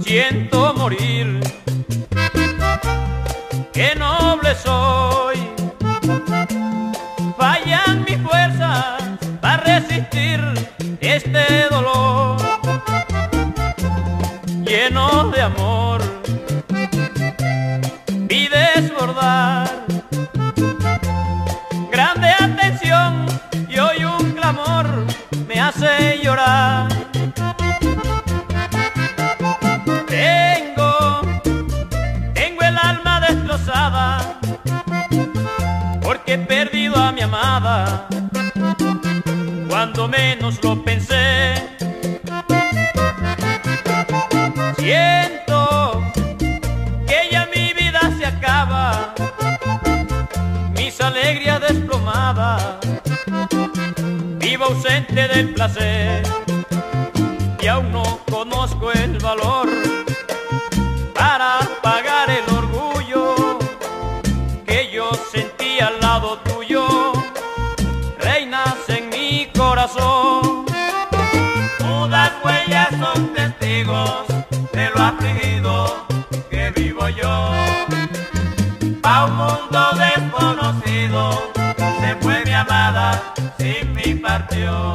siento morir. Qué noble soy, fallan mis fuerzas para resistir este dolor. Lleno de amor, vi desbordar grande atención y hoy un clamor me hace llorar. Tengo el alma destrozada porque he perdido a mi amada cuando menos lo pensé. Siento que ya mi vida se acaba, mis alegrías desplomadas, vivo ausente del placer y aún no conozco el valor para pagar el orgullo que yo sentí al lado tuyo, reinas en mi corazón. Mudas huellas son testigos de lo afligido que vivo yo. Pa' un mundo desconocido se fue mi amada, sin mí partió.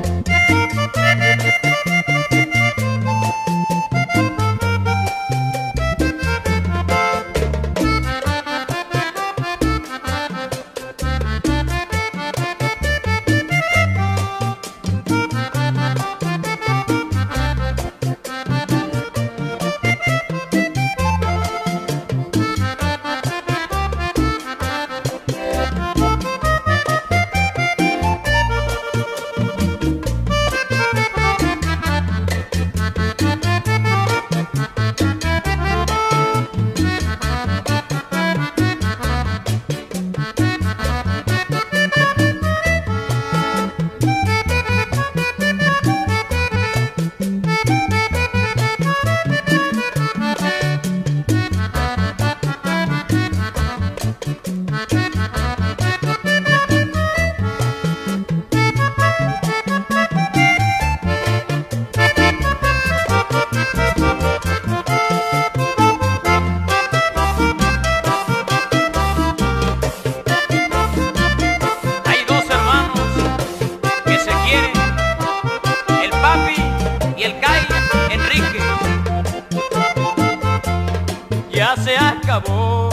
Ya se acabó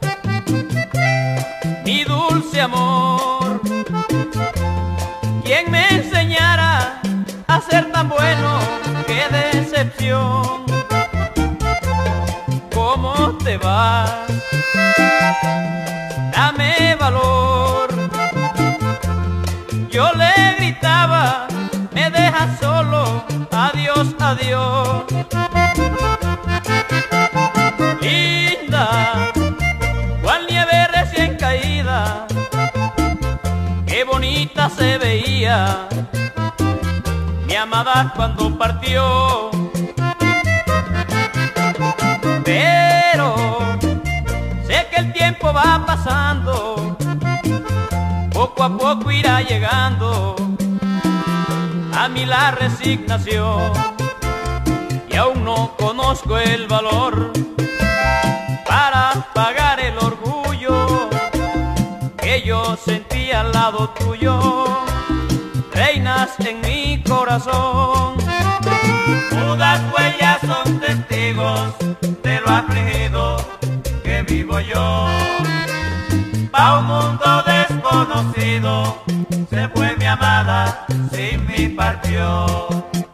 mi dulce amor. ¿Quién me enseñara a ser tan bueno? ¡Qué decepción! ¿Cómo te vas? Dame valor. Yo le gritaba, me dejas solo, adiós, adiós. Linda, cual nieve recién caída, qué bonita se veía mi amada cuando partió. Pero sé que el tiempo va pasando, poco a poco irá llegando a mí la resignación, y aún no conozco el valor para pagar el orgullo que yo sentí al lado tuyo, reinas en mi corazón. Mudas huellas son testigos de lo afligido que vivo yo. Pa' un mundo desconocido se fue mi amada, sin mí partió.